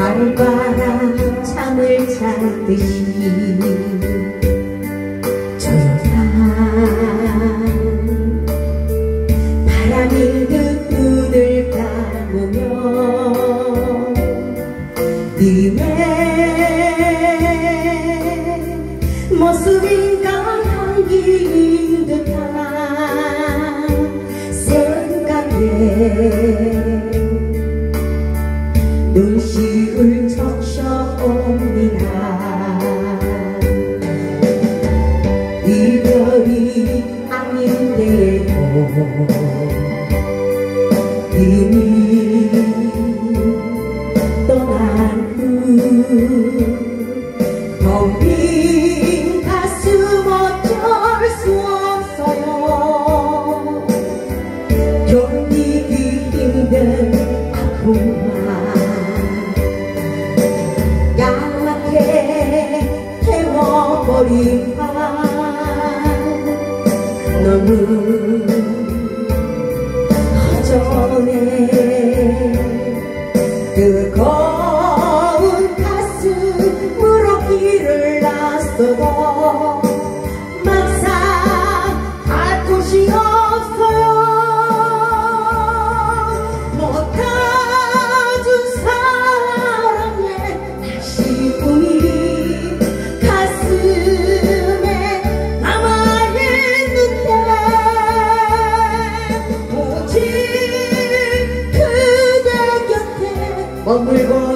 가을바람 잠을 자듯이 조용한 바람이 그 눈을 감으며 네 모습인가 향기인 듯한 생각에 눈시울 적셔옵니다. 이별이 아닌데도 이미 떠난 후 텅 빈 가슴 어쩔 수 없어요. 견디기 힘든 아픔만 야하게 태워버린 밤 너무 허전해. 뜨거운 가슴으로 길을 났어도 막상 갈 곳이 없어요. 못 가준 사랑의 아쉬움이 가슴에 남아있는데 오직 그대 곁에 머물고